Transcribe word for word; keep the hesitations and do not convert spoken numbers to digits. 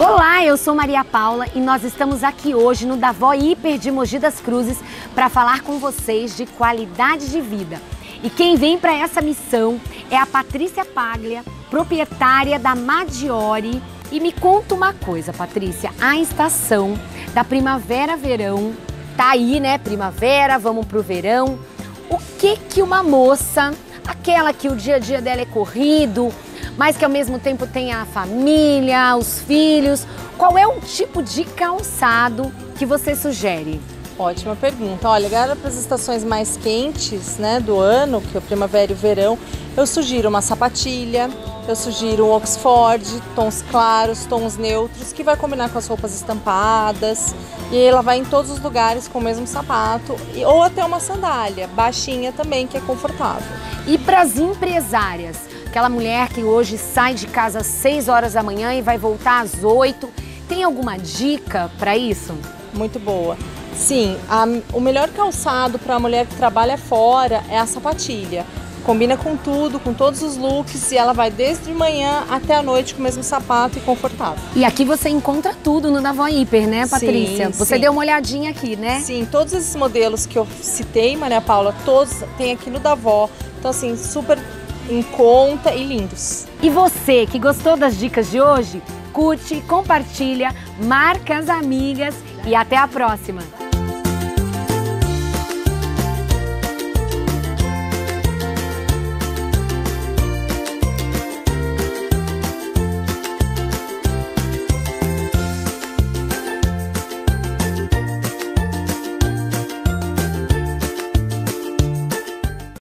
Olá, eu sou Maria Paula e nós estamos aqui hoje no Davó Hiper de Mogi das Cruzes para falar com vocês de qualidade de vida. E quem vem para essa missão é a Patrícia Paglia, proprietária da Maggiore. E me conta uma coisa, Patrícia, a estação da primavera-verão tá aí, né? Primavera, vamos pro verão. O que que uma moça, aquela que o dia a dia dela é corrido, mas que ao mesmo tempo tem a família, os filhos, qual é o tipo de calçado que você sugere? Ótima pergunta. Olha, agora para as estações mais quentes, né, do ano, que é o primavera e o verão, eu sugiro uma sapatilha, eu sugiro um Oxford, tons claros, tons neutros, que vai combinar com as roupas estampadas, e ela vai em todos os lugares com o mesmo sapato, ou até uma sandália, baixinha também, que é confortável. E para as empresárias, aquela mulher que hoje sai de casa às seis horas da manhã e vai voltar às oito, tem alguma dica para isso? Muito boa. Sim, a, o melhor calçado para a mulher que trabalha fora é a sapatilha. Combina com tudo, com todos os looks, e ela vai desde manhã até a noite com o mesmo sapato e confortável. E aqui você encontra tudo no Davó Hiper, né, Patrícia? Sim, você sim. deu uma olhadinha aqui, né? Sim, todos esses modelos que eu citei, Maria Paula, todos tem aqui no Davó. Então, assim, super em conta e lindos. E você que gostou das dicas de hoje, curte, compartilha, marca as amigas e até a próxima!